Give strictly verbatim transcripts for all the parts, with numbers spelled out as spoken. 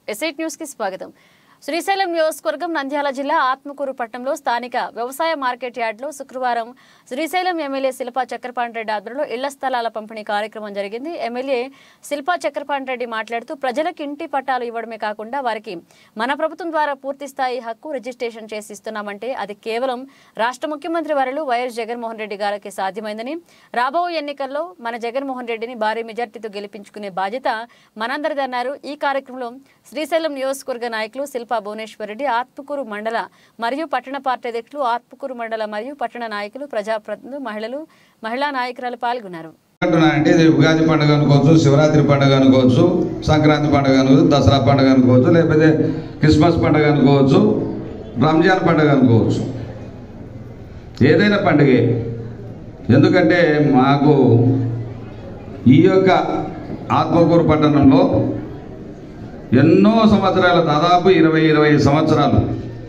ఎస్ఐట్ news కి స్వాగతం. శ్రీశైలం నియోజకవర్గం నంద్యాల జిల్లా ఆత్మకూరు పట్టణంలో స్థానిక వ్యవసాయ మార్కెట్ యార్డ్లో శుక్రవారం శ్రీశైలం ఎమ్మెల్యే శిల్పా చక్రపాణి రెడ్డి ఆధ్వర్యంలో ఇళ్ల స్థలాల పంపిణీ కార్యక్రమం జరిగింది. ఎమ్మెల్యే శిల్పా చక్రపాణి రెడ్డి మాట్లాడుతూ ప్రజలకు ఇంటి పట్టాలు ఇవ్వడమే కాకుండా వారికి మన ప్రభుత్వం ద్వారా పూర్తి స్థాయి హక్కు రిజిస్ట్రేషన్ చేసి ఇస్తున్నామంటే అది కేవలం రాష్ట్ర ముఖ్యమంత్రి వర్యులు వైఎస్ జగన్మోహన్ రెడ్డి గారికి సాధ్యమైందని, రాబో ఎన్నికల్లో మన జగన్మోహన్ రెడ్డిని భారీ మెజార్టీతో గెలిపించుకునే బాధ్యత మనందరిదన్నారు. ఈ కార్యక్రమంలో శ్రీశైలం నియోజకవర్గ నాయకులు శిల్పా భువనేశ్వర్ రెడ్డి, ఆత్మకూరు మండల మరియు పట్టణ పార్టీ అధ్యక్షులు, ఆత్మకూరు మండల మరియు పట్టణ నాయకులు, ప్రజాప్రతినిధులు, మహిళలు, మహిళా నాయకురాలు పాల్గొన్నారు. అంటే ఇది ఉగాది పండుగ అనుకోవచ్చు, శివరాత్రి పండుగ అనుకోవచ్చు, సంక్రాంతి పండుగ అనుకోవచ్చు, దసరా పండుగ అనుకోవచ్చు, లేకపోతే క్రిస్మస్ పండుగ అనుకోవచ్చు, రంజాన్ పండుగ అనుకోవచ్చు, ఏదైనా పండుగే. ఎందుకంటే మాకు ఈ యొక్క ఆత్మకూరు పట్టణంలో ఎన్నో సంవత్సరాలు, దాదాపు ఇరవై ఇరవై సంవత్సరాలు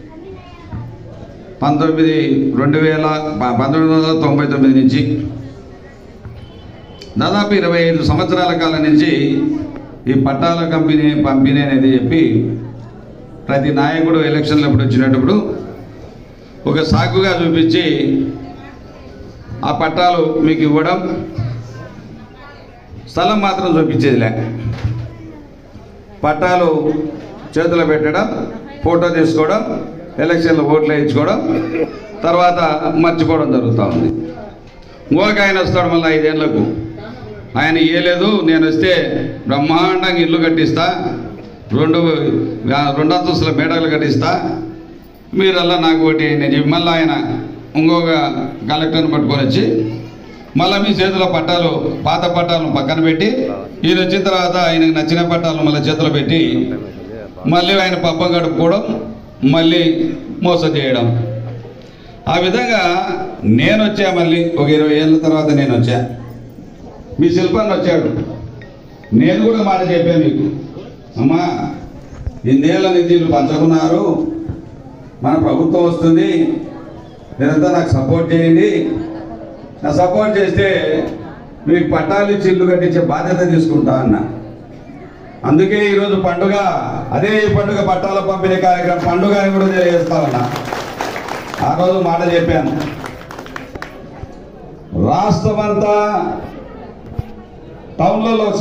పంతొమ్మిది రెండు వేల పంతొమ్మిది వందల తొంభై తొమ్మిది నుంచి దాదాపు ఇరవై ఐదు సంవత్సరాల కాలం నుంచి ఈ పట్టాల కంపెనీ పంపిణీ అనేది చెప్పి ప్రతి నాయకుడు ఎలక్షన్లు అప్పుడు వచ్చినప్పుడు ఒక సాకుగా చూపించి ఆ పట్టాలు మీకు ఇవ్వడం, స్థలం మాత్రం చూపించేదిలే. పట్టాలు చేతులు పెట్టడం, ఫోటో తీసుకోవడం, ఎలక్షన్లో ఓట్లు వేయించుకోవడం, తర్వాత మర్చిపోవడం జరుగుతూ ఉంది. ఇంకొక ఆయన వస్తాడు మళ్ళీ ఐదేళ్లకు, ఆయన ఇయ్యలేదు, నేను వస్తే బ్రహ్మాండంగా ఇల్లు కట్టిస్తా, రెండు రెండు అంతస్తుల మేడలు కట్టిస్తా, మీరల్లా నాకు ఒకటి నేను చెప్పి మళ్ళీ ఆయన ఇంకొక కలెక్టర్ని పట్టుకొని వచ్చి మళ్ళీ మీ చేతిలో పట్టాలు, పాత పట్టాలను పక్కన పెట్టి ఈయన వచ్చిన తర్వాత ఆయనకు నచ్చిన పట్టాలను మళ్ళీ చేతిలో పెట్టి మళ్ళీ ఆయన పబ్బం గడుపుకోవడం, మళ్ళీ మోసం చేయడం. ఆ విధంగా నేను వచ్చా, మళ్ళీ ఒక ఇరవై ఏళ్ళ తర్వాత నేను వచ్చా, మీ శిల్పాన్ని వచ్చాడు. నేను కూడా మాట చెప్పాను మీకు, అమ్మా ఇన్నేళ్ళ నిధులు పంచుకున్నారు, మన ప్రభుత్వం వస్తుంది, మీరంతా నాకు సపోర్ట్ చేయండి, నా సపోర్ట్ చేస్తే మీకు పట్టాలు చిల్లు కట్టించే బాధ్యత తీసుకుంటా అన్న. అందుకే ఈరోజు పండుగ, అదే ఈ పండుగ పట్టాల పంపిణీ కార్యక్రమం పండుగ అని కూడా తెలియజేస్తా ఉన్నా. ఆ రోజు మాట చెప్పాను, రాష్ట్రమంతా టౌన్లలో